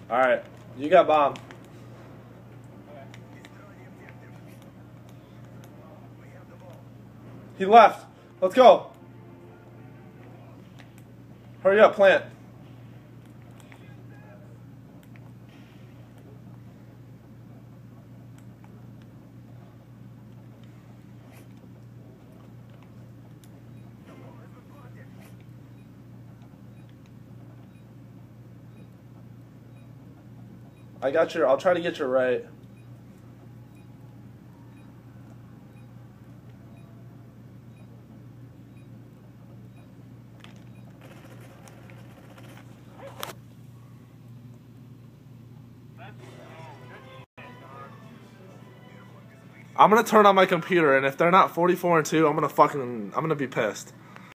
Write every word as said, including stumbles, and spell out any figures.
Alright, you got bomb. He left. Let's go. Hurry up, plant. I got your, I'll try to get your right. I'm gonna turn on my computer, and if they're not forty-four and two, I'm gonna fucking, I'm gonna be pissed.